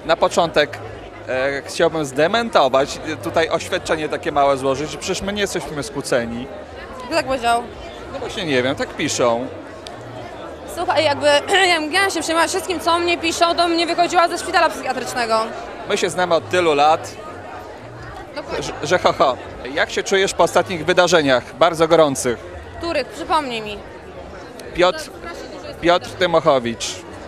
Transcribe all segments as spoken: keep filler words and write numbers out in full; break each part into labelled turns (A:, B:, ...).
A: Na początek e, chciałbym zdementować, tutaj oświadczenie takie małe złożyć, że przecież my nie jesteśmy skłóceni.
B: Kto tak powiedział?
A: No właśnie nie wiem, tak piszą.
B: Słuchaj, jakby ja miałam się przejmować wszystkim, co o mnie piszą, to mnie wychodziła ze szpitala psychiatrycznego.
A: My się znamy od tylu lat,
B: Dokładnie.
A: że, że ho, ho. Jak się czujesz po ostatnich wydarzeniach, bardzo gorących?
B: Których? Przypomnij mi.
A: Piotr, Piotr Tymochowicz.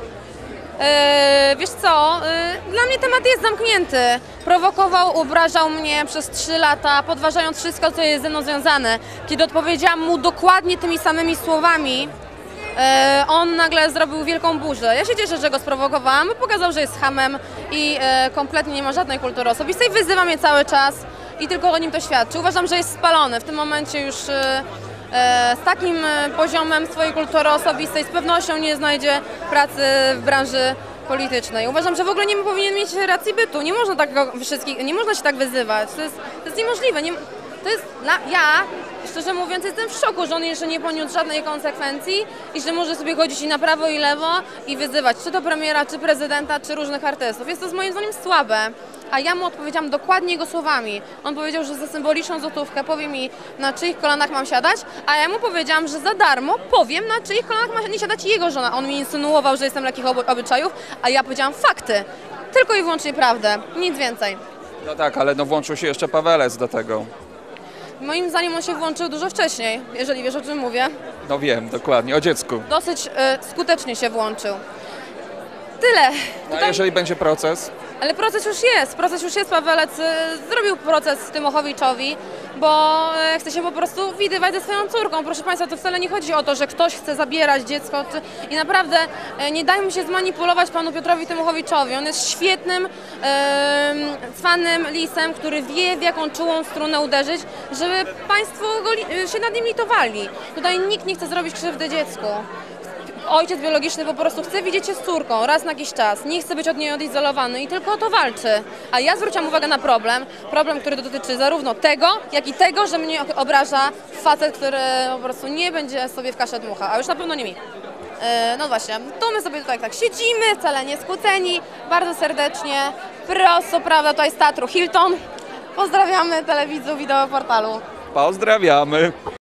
B: Eee, wiesz co, eee, dla mnie temat jest zamknięty. Prowokował, obrażał mnie przez trzy lata, podważając wszystko, co jest ze mną związane. Kiedy odpowiedziałam mu dokładnie tymi samymi słowami, eee, on nagle zrobił wielką burzę. Ja się cieszę, że go sprowokowałam, bo pokazał, że jest chamem i eee, kompletnie nie ma żadnej kultury osobistej. Wyzywa mnie cały czas i tylko o nim to świadczy. Uważam, że jest spalony. W tym momencie już eee, z takim poziomem swojej kultury osobistej z pewnością nie znajdzie pracy w branży politycznej. Uważam, że w ogóle nie powinien mieć racji bytu. Nie można tak wszystkich, nie można się tak wyzywać. To jest, to jest niemożliwe. Nie, to jest dla, ja, szczerze mówiąc, jestem w szoku, że on jeszcze nie poniósł żadnej konsekwencji i że może sobie chodzić i na prawo i lewo i wyzywać czy to premiera, czy prezydenta, czy różnych artystów. Jest to z moim zdaniem słabe. A ja mu odpowiedziałam dokładnie jego słowami. On powiedział, że za symboliczną złotówkę powie mi, na czyich kolanach mam siadać, a ja mu powiedziałam, że za darmo powiem, na czyich kolanach ma nie siadać jego żona. On mi insynuował, że jestem lekkich oby- obyczajów, a ja powiedziałam fakty. Tylko i wyłącznie prawdę, nic więcej.
A: No tak, ale no włączył się jeszcze Pawelec do tego.
B: Moim zdaniem on się włączył dużo wcześniej, jeżeli wiesz, o czym mówię.
A: No wiem, dokładnie, o dziecku.
B: Dosyć y, skutecznie się włączył. Tyle.
A: No a
B: Tutaj...
A: jeżeli będzie proces?
B: Ale proces już jest, proces już jest. Pawelec y, zrobił proces Tymochowiczowi, bo y, chce się po prostu widywać ze swoją córką. Proszę Państwa, to wcale nie chodzi o to, że ktoś chce zabierać dziecko czy... i naprawdę y, nie dajmy się zmanipulować panu Piotrowi Tymochowiczowi. On jest świetnym, y, cwanym lisem, który wie, w jaką czułą strunę uderzyć, żeby Państwo go, li- się nad nim litowali. Tutaj nikt nie chce zrobić krzywdy dziecku. Ojciec biologiczny po prostu chce widzieć się z córką raz na jakiś czas, nie chce być od niej odizolowany i tylko o to walczy. A ja zwróciłam uwagę na problem, problem, który dotyczy zarówno tego, jak i tego, że mnie obraża facet, który po prostu nie będzie sobie w kaszę dmuchał, a już na pewno nie mi. Yy, no właśnie, to my sobie tutaj tak siedzimy, wcale nie skłóceni, bardzo serdecznie, prosto, prawda, tutaj z Teatru Hilton. Pozdrawiamy telewidzów Wideo Portalu.
A: Pozdrawiamy.